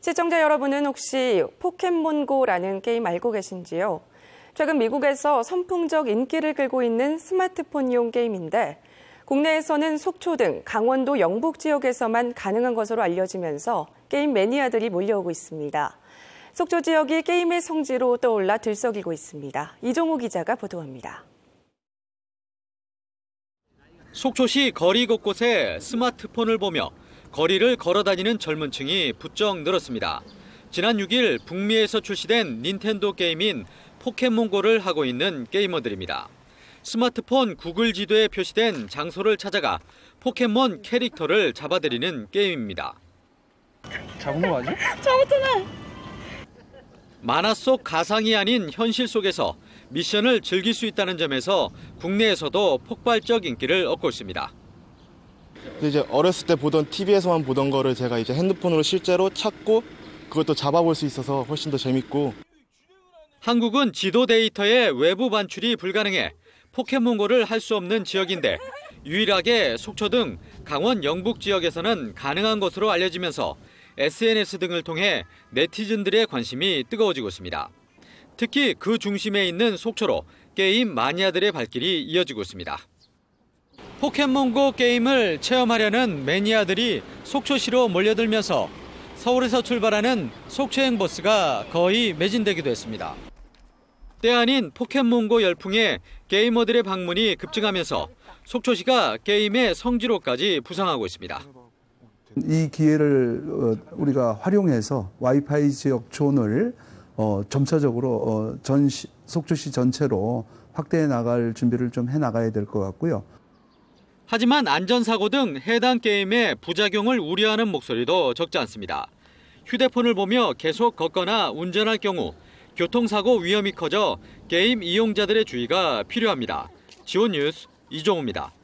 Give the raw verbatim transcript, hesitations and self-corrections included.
시청자 여러분은 혹시 포켓몬고라는 게임 알고 계신지요? 최근 미국에서 선풍적 인기를 끌고 있는 스마트폰용 게임인데 국내에서는 속초 등 강원도 영북 지역에서만 가능한 것으로 알려지면서 게임 매니아들이 몰려오고 있습니다. 속초 지역이 게임의 성지로 떠올라 들썩이고 있습니다. 이종우 기자가 보도합니다. 속초시 거리 곳곳에 스마트폰을 보며 거리를 걸어다니는 젊은 층이 부쩍 늘었습니다. 지난 육 일 북미에서 출시된 닌텐도 게임인 포켓몬고를 하고 있는 게이머들입니다. 스마트폰 구글 지도에 표시된 장소를 찾아가 포켓몬 캐릭터를 잡아들이는 게임입니다. 잡은 거 맞아? 잡았잖아. 만화 속 가상이 아닌 현실 속에서 미션을 즐길 수 있다는 점에서 국내에서도 폭발적 인기를 얻고 있습니다. 이제 어렸을 때 보던 티비에서만 보던 거를 제가 이제 핸드폰으로 실제로 찾고 그것도 잡아볼 수 있어서 훨씬 더 재밌고. 한국은 지도 데이터의 외부 반출이 불가능해 포켓몬고를 할 수 없는 지역인데 유일하게 속초 등 강원 영북 지역에서는 가능한 것으로 알려지면서 에스엔에스 등을 통해 네티즌들의 관심이 뜨거워지고 있습니다. 특히 그 중심에 있는 속초로 게임 마니아들의 발길이 이어지고 있습니다. 포켓몬고 게임을 체험하려는 매니아들이 속초시로 몰려들면서 서울에서 출발하는 속초행 버스가 거의 매진되기도 했습니다. 때 아닌 포켓몬고 열풍에 게이머들의 방문이 급증하면서 속초시가 게임의 성지로까지 부상하고 있습니다. 이 기회를 우리가 활용해서 와이파이 지역촌을 점차적으로 전 속초시 전체로 확대해 나갈 준비를 좀 해 나가야 될 것 같고요. 하지만 안전사고 등 해당 게임의 부작용을 우려하는 목소리도 적지 않습니다. 휴대폰을 보며 계속 걷거나 운전할 경우 교통사고 위험이 커져 게임 이용자들의 주의가 필요합니다. 지온 뉴스 이종우입니다.